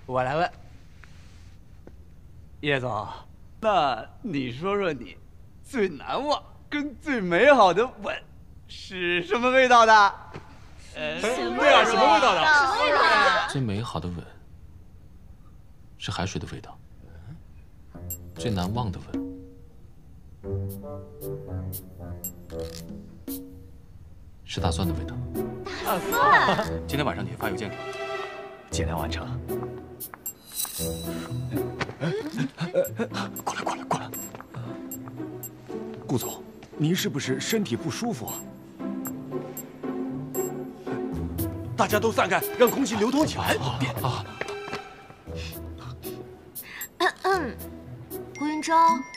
我来问叶总，那你说说你最难忘跟最美好的吻是什么味道的？ 对啊，什么味道的？ 什么味道的？ 最美好的吻是海水的味道，最难忘的吻是大蒜的味道。 大蒜。 今天晚上你发邮件给我，尽量完成。过来！顾总，您是不是身体不舒服啊？大家都散开，让空气流通起来。 顾云峥，